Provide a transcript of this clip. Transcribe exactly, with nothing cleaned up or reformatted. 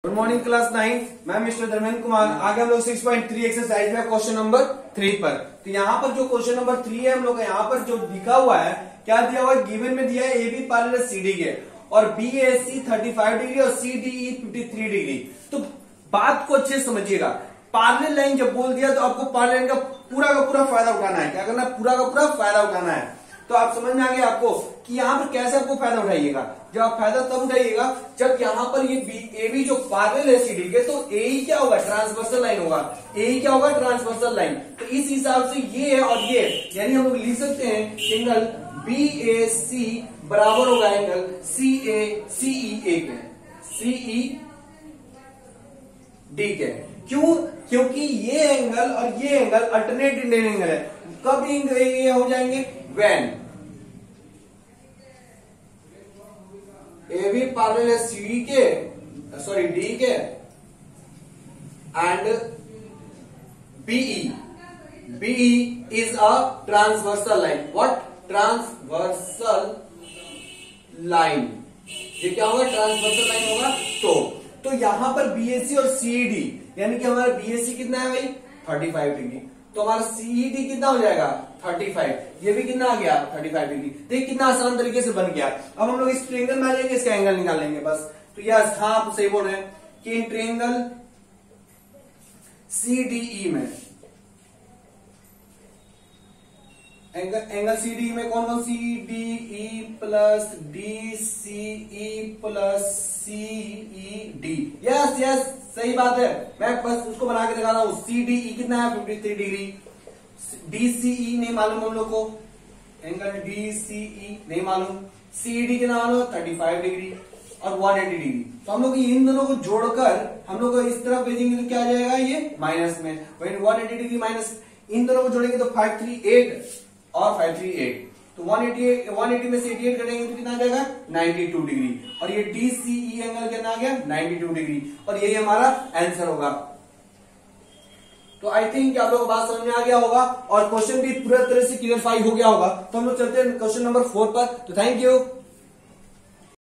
Good morning class nine, मैं mister Dharmendra Kumar. आगे हम लोग सिक्स पॉइंट थ्री एक्सरसाइज में क्वेश्चन नंबर थ्री पर। तो यहाँ पर जो क्वेश्चन नंबर थ्री है, हम लोग यहाँ पर जो लिखा हुआ है, क्या दिया हुआ है, गिवन में दिया है A B parallel C D के और B A C thirty five degree और C D E fifty three degree. तो बात को अच्छे से समझिएगा। पैरेलल लाइन जब बोल दिया तो आपको पैरेलल लाइन का पूरा का पूरा फायदा उठाना है। क्या करना है? पूरा का पूरा फायदा उठाना है। तो आप समझ में आ गया आपको कि यहाँ पर कैसे आपको फायदा उठाइएगा। जब आप फायदा तब उठाइएगा जब यहाँ पर ये बी ए बी जो पैरेलल है सीडी के, तो ए ही क्या होगा? ट्रांसवर्सल लाइन होगा। ए ही क्या होगा? Transversal line. तो इस हिसाब से ये है और ये, यानी हम लोग लिख सकते हैं एंगल बी ए सी बराबर होगा एंगल सी ए सी ई ए के, सी ई डी के। क्यों? क्योंकि ये एंगल और ये एंगल अल्टरनेट इंडियन एंगल है। कब ये हो जाएंगे? when ए बी पैरेलल है सी डी के, सॉरी डी के, and B E B E is a transversal line. What? Transversal line. ये क्या होगा? ट्रांसवर्सल लाइन होगा। तो तो यहां पर बीएसी और सीईडी, यानी कि हमारा बीएसी कितना है भाई? Thirty five degree. तो हमारा सीईडी कितना हो जाएगा? Thirty five. ये भी कितना आ गया? Thirty five degree. देखिए कितना आसान तरीके से बन गया। अब हम लोग इस ट्रायंगल में आ जाएंगे, इसका एंगल निकाल लेंगे बस। तो यस, हाँ आप सही बोल रहे हैं कि इन ट्रायंगल सीडीई में, एंगल एंगल सीडीई में कौन कौन? C D E plus D C E plus C E D. Yes yes सही बात है। मैं बस उसको बना के दिखा रहा हूं। सी डी ई कितना है? Fifty three degree. D C E नहीं मालूम हम लोग को, एंगल डी सी ई नहीं मालूम। सी डी कितना मालूम? थर्टी फाइव डिग्री और वन एटी डिग्री। तो हम लोग इन दोनों को जोड़कर हम लोग को इस तरफ भेजेंगे तो क्या आ जाएगा? ये माइनस में। वन एटी डिग्री माइनस, इन दोनों को जोड़ेंगे तो फाइव थ्री एट और फाइव थ्री एट। तो वन एटी वन एटी में से एटी एट करेंगे तो कितना आ जाएगा? Ninety two degree. और ये डी सी ई एंगल कितना आ गया? Ninety two degree. और यही हमारा आंसर होगा। तो आई थिंक आप लोगों को बात समझ में आ गया होगा और क्वेश्चन भी पूरा तरह से क्लियरफाई हो गया होगा। तो हम लोग चलते हैं क्वेश्चन नंबर फोर पर। तो थैंक यू।